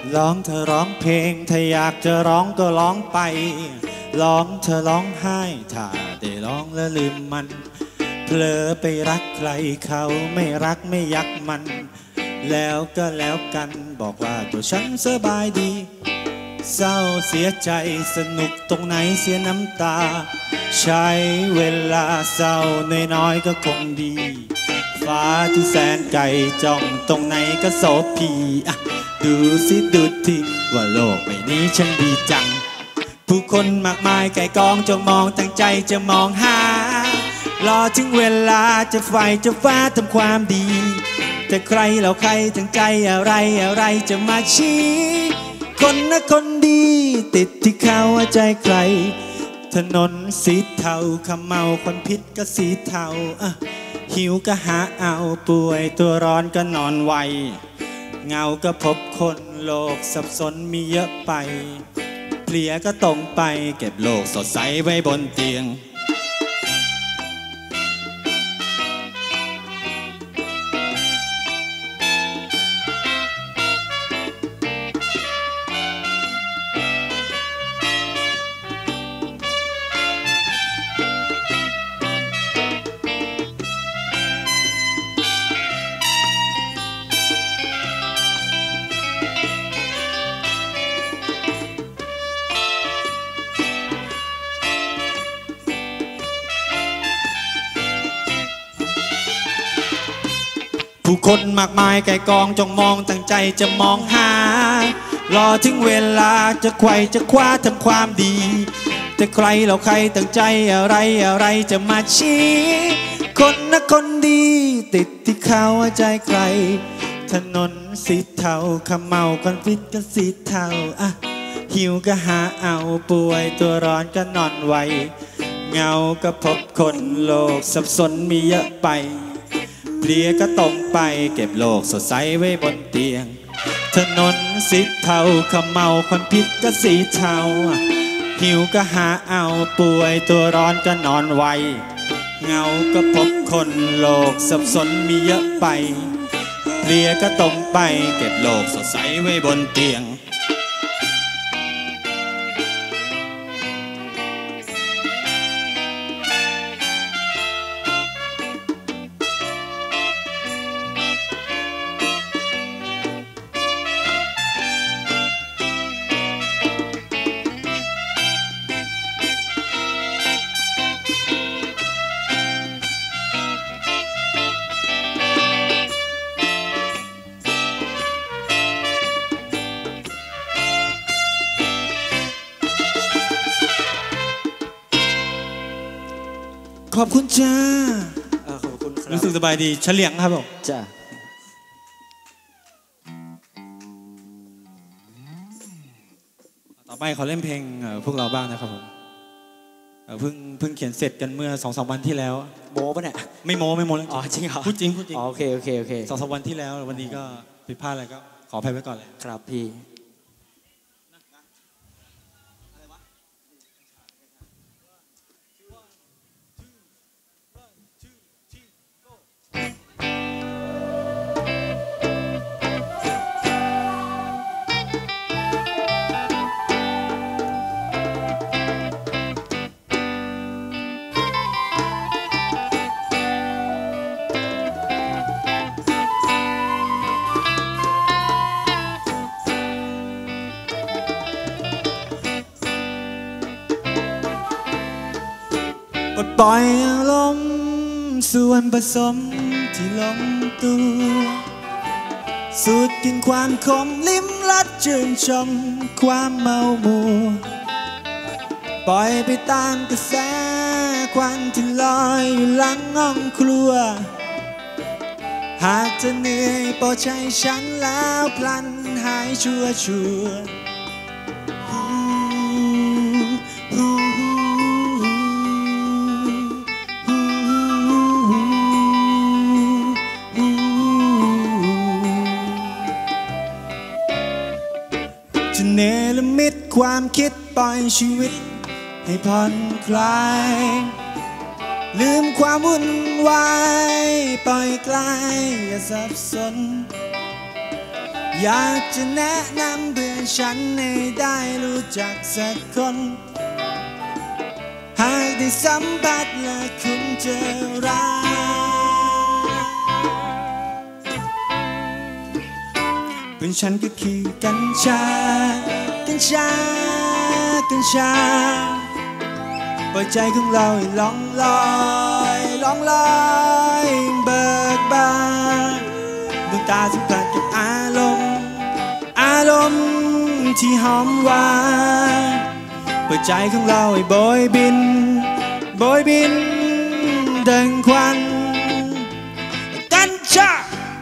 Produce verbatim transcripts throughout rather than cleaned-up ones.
ร้องเธอร้องเพลงถ้าอยากจะร้องก็ร้องไปร้องเธอร้องไห้ถ้าได้ร้องแล้วลืมมันเผลอไปรักใครเขาไม่รักไม่ยักมันแล้วก็แล้วกันบอกว่าตัวฉันสบายดีเศร้าเสียใจสนุกตรงไหนเสียน้ำตาใช้เวลาเศร้าน้อยๆก็คงดีฟ้าที่แสนไกลจ้องตรงไหนก็โสพีอ่ะดูสิดูทีว่าโลกใบนี้ช่างดีจังผู้คนมากมายไก่กองจะมองตั้งใจจะมองหารอถึงเวลาจะไฟจะฟ้าทำความดีแต่ใครเราใครทั้งใจอะไรอะไรจะมาชี้คนนะคนดีติดที่เขาใจใครถนนสีเทาขมเมาควันพิษก็สีเทาอ่ะหิวก็หาเอาป่วยตัวร้อนก็นอนไวเงาก็พบคนโลกสับสนมีเยอะไปเพลียก็ตรงไปเก็บโลกสดใสไว้บนเตียงผู้คนมากมายไก่กองจ้องมองตั้งใจจะมองหารอถึงเวลาจะไขว่จะคว้าทำความดีแต่ใครเราใครตั้งใจอะไรอะไรจะมาชี้คนนะคนดีติดที่เขาใจใครถนนสีเทาขมเมาควันพิษก็สีเทาอ่ะหิวก็หาเอาป่วยตัวร้อนก็นอนไวเงาก็พบคนโลกสับสนมีเยอะไปเพลียก็ตรงไปเก็บโลกสดใสไว้บนเตียงถนนสีเทาขมเมาควันพิษก็สีเทาหิวก็หาเอาป่วยตัวร้อนก็นอนไวเงาก็พบคนโลกสับสนมีเยอะไปเพลียก็ตรงไปเก็บโลกสดใสไว้บนเตียงขอบคุณจ้าขอบคุณครับรู้สึกสบายดีเฉลียงครับผมจ้าต่อไปขอเล่นเพลงพวกเราบ้างนะครับผมเพิ่งเพิ่งเขียนเสร็จกันเมื่อสองสามวันที่แล้วโม้ปะเนี่ยไม่โม้ไม่โม้เลยอ๋อจริงเหรอพูดจริงพูดจริงโอเคโอเคโอเคสองสามวันที่แล้ววันนี้ก็ผิดพลาดอะไรก็ขออภัยไว้ก่อนเลยครับพี่ปลดปล่อยอารมณ์ส่วนผสมที่ลงตัวสูดกินความขมลิ้มรสชื่นชมความเมามัวปล่อยไปตามกระแสควันที่ลอยอยู่หลังห้องครัวหากจะเหนื่อยโปรดใช้ฉันแล้วพลันหายชัวชัวเนรมิตความคิดปล่อยชีวิตให้ผ่อนคลายลืมความวุ่นวายปล่อยคลายอย่าสับสนอยากจะแนะนำเพื่อนฉันให้ได้รู้จักสักคนหากได้สัมผัสและคุณจะรักเพื่อนฉันก็คือกัญชากัญชากัญชาปล่อยใจของเราให้ล่องลอยล่องลอยเบิกบานดวงตาสัมผัสกับอารมณ์อารมณ์ที่หอมหวานปล่อยใจของเราให้โบยบินโบยบินดังควันกัญชา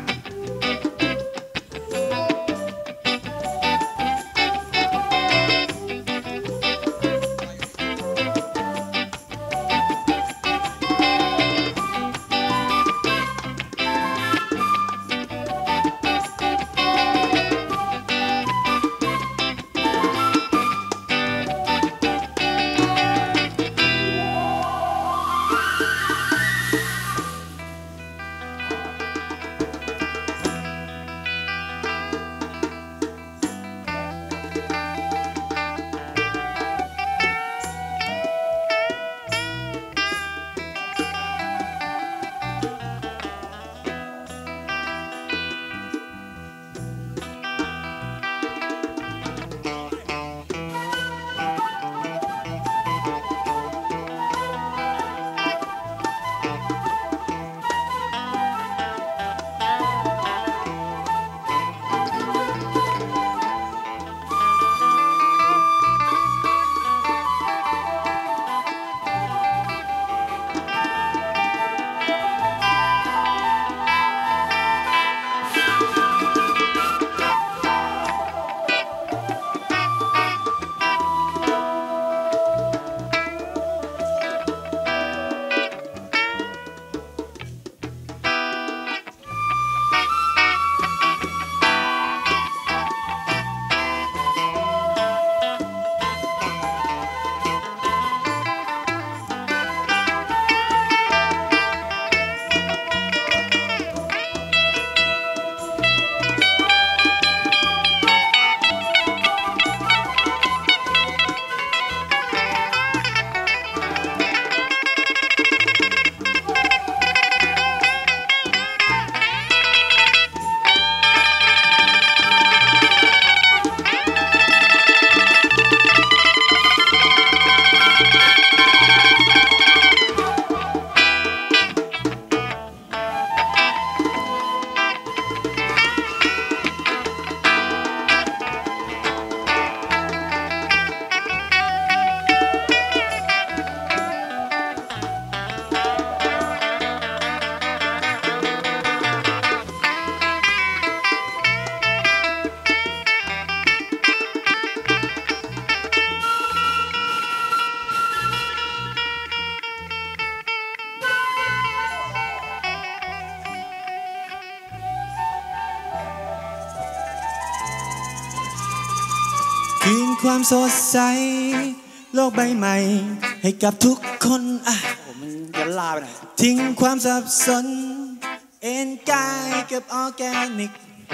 คืนความสดใสโลกใบใหม่ให้กับทุกคนอ่ะมันยันลาไปหน่อยทิ้งความสับสนเอ็นกายกับออร์แกนิก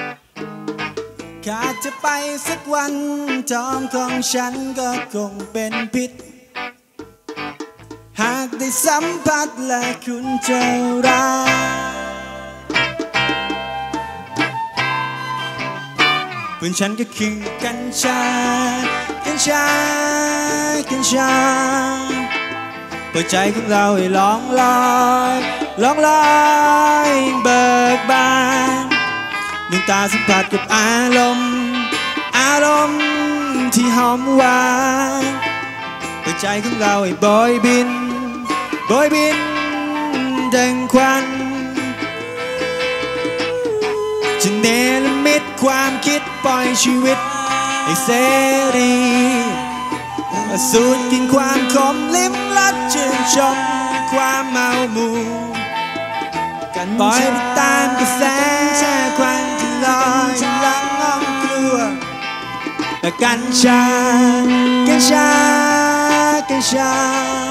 ขาดจะไปสักวันจอมของฉันก็คงเป็นพิษหากได้สัมผัสและคุณจะรักเพื่อนฉันก็คือกัญชากัญชากัญชาปล่อยใจของเราให้ล่องลอยล่องลอยเบิกบานดวงตาสัมผัสกับอารมณ์อารมณ์ที่หอมหวานปล่อยใจของเราให้โบยบินโบยบินดังควันจะเนรมิตความคิดปล่อยชีวิตให้เสรีสูดกินความขมลิ้มรสชื่นชมความเมามัวปล่อยไปตามกระแสควันที่ลอยหลังห้องครัวและกัญชากัญชากัญชา